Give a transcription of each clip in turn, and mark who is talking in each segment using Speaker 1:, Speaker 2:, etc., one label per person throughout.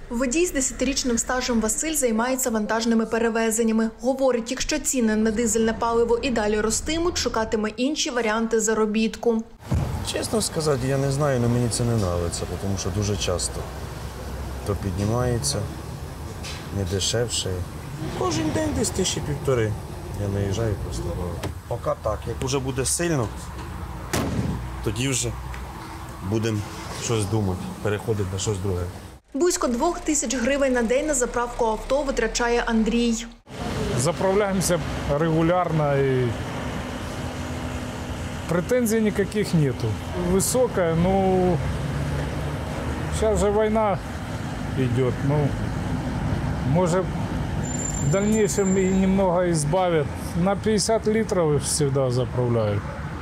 Speaker 1: Водій з 10-річним стажем Василь займається вантажними перевезеннями. Говорить, якщо ціни на дизельне паливо і далі ростимуть, шукатиме інші варіанти заробітку.
Speaker 2: Чесно сказати, я не знаю, але мені це не подобається, тому що дуже часто то піднімається, не дешевше. Кожен день десь 1,5 я наїжджаю просто. Поки так, як вже буде сильно, тоді вже будемо щось думати, переходити на щось друге.
Speaker 1: Близько 2000 гривень на день на заправку авто витрачає Андрій.
Speaker 3: Заправляємося регулярно і претензий никаких нету. Высокая, ну, сейчас же война идет, ну, может, в дальнейшем и немного избавят. На 50 литров всегда заправляю.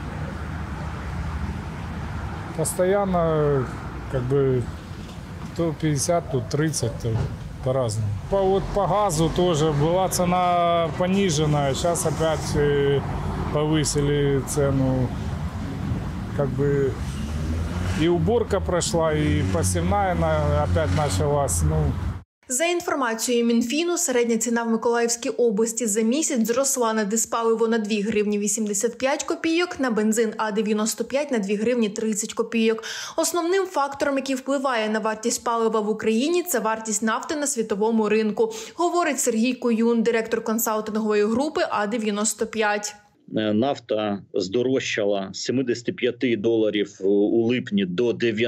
Speaker 3: Постоянно, как бы, то 50, то 30, то по-разному. По газу тоже была цена пониженная, сейчас опять повысили цену. Как бы и уборка прошла, и посевная опять началась. Ну.
Speaker 1: За інформацією Мінфіну, середня ціна в Миколаївській області за місяць зросла на дизпаливо на 2 гривні 85 копійок, на бензин А95 на 2 гривні 30 копійок. Основним фактором, який впливає на вартість палива в Україні, це вартість нафти на світовому ринку, говорить Сергій Куюн, директор консалтингової групи А95.
Speaker 4: Нафта здорожчала з $75 у липні до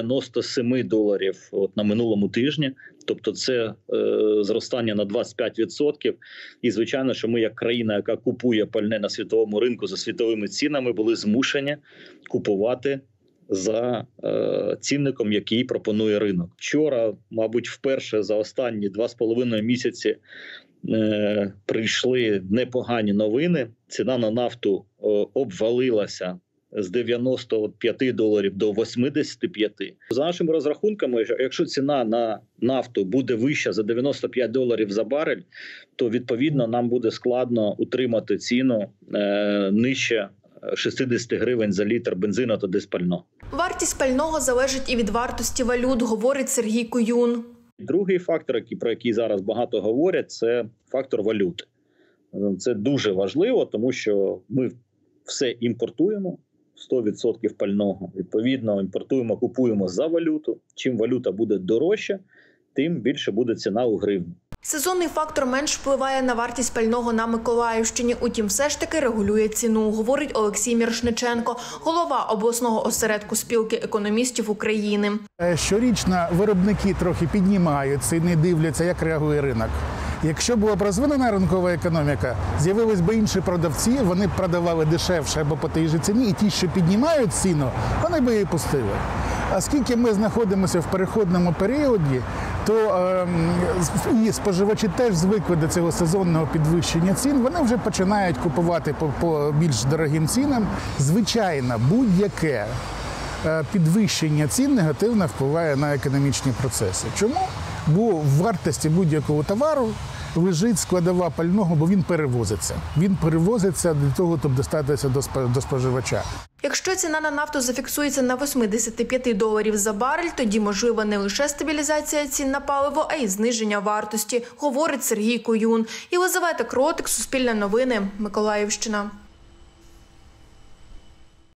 Speaker 4: $97 на минулому тижні. Тобто це зростання на 25%. І, звичайно, що ми, як країна, яка купує пальне на світовому ринку за світовими цінами, були змушені купувати за цінником, який пропонує ринок. Вчора, мабуть, вперше за останні 2,5 місяці прийшли непогані новини. Ціна на нафту обвалилася з $95 до $85. За нашими розрахунками, якщо ціна на нафту буде вища за $95 за барель, то відповідно нам буде складно утримати ціну нижче 60 гривень за літр бензину та дизпального.
Speaker 1: Вартість пального залежить і від вартості валют, говорить Сергій Куюн.
Speaker 4: Другий фактор, про який зараз багато говорять, це фактор валюти. Це дуже важливо, тому що ми все імпортуємо, 100% пального. Відповідно, імпортуємо, купуємо за валюту. Чим валюта буде дорожча, тим більше буде ціна у гривні.
Speaker 1: Сезонний фактор менш впливає на вартість пального на Миколаївщині, утім все ж таки регулює ціну, говорить Олексій Мірошниченко, голова обласного осередку спілки економістів України.
Speaker 5: Щорічно виробники трохи піднімають ціни, дивляться, як реагує ринок. Якщо була б розвинена ринкова економіка, з'явились би інші продавці, вони б продавали дешевше або по тій же ціні, і ті, що піднімають ціну, вони б її пустили. Оскільки ми знаходимося в переходному періоді, то і споживачі теж звикли до цього сезонного підвищення цін, вони вже починають купувати по більш дорогим цінам. Звичайно, будь-яке підвищення цін негативно впливає на економічні процеси. Чому? Бо в вартості будь-якого товару лежить складова пального, бо він перевозиться. Він перевозиться для того, щоб достатися до споживача.
Speaker 1: Якщо ціна на нафту зафіксується на $85 за барель, тоді можлива не лише стабілізація цін на паливо, а й зниження вартості, говорить Сергій Куюн. Єлизавета Кротик, Суспільне новини, Миколаївщина.